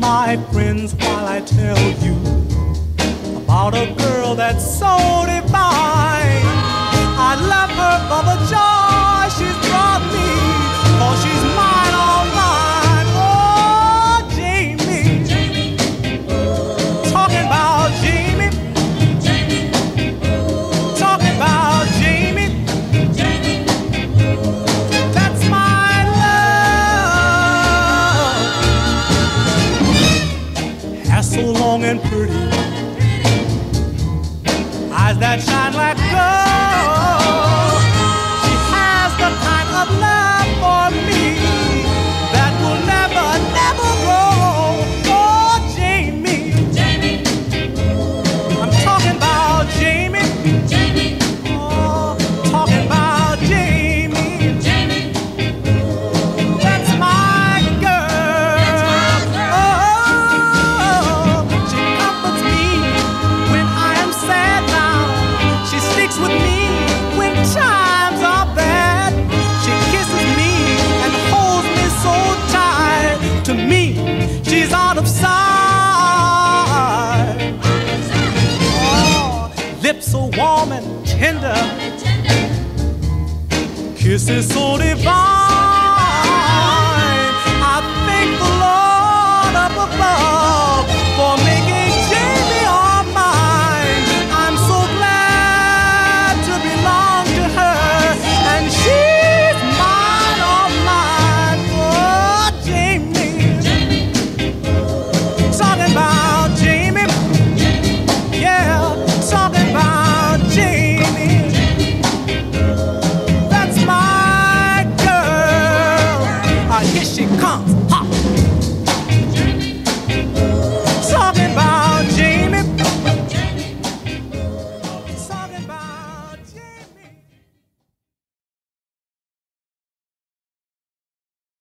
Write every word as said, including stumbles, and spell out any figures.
my friends, while I tell you about a girl that's so divine. I love her for the joy she's brought me, 'cause she's mine, all mine. Oh, Jamie, Jamie. Talking about Jamie, Jamie. Talking about Jamie, Jamie. That's my love. Hair so long and pretty, eyes that shine like gold. She has the kind of love for me that will never, never grow. Oh, Jamie, Jamie. I'm talking about Jamie, Jamie. Oh, talking about Jamie, Jamie. That's my girl. That's my girl. Oh, she comforts me when I am sad now. She sticks with me when times are bad. She kisses me and holds me so tight. To me, she's out of sight. Oh, lips so warm and tender, kisses so divine. I thank the Lord up above for making Jamie all mine. I'm so glad to belong to her, and she's mine, all mine. Oh, Jamie, talking about Jamie, yeah, talking about Jamie. That's my girl. Ah, here she comes. Ha.